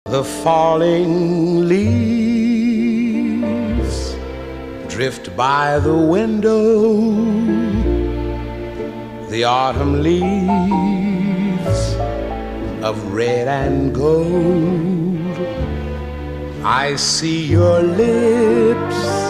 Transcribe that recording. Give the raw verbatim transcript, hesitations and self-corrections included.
The falling leaves drift by the window, the autumn leaves of red and gold. I see your lips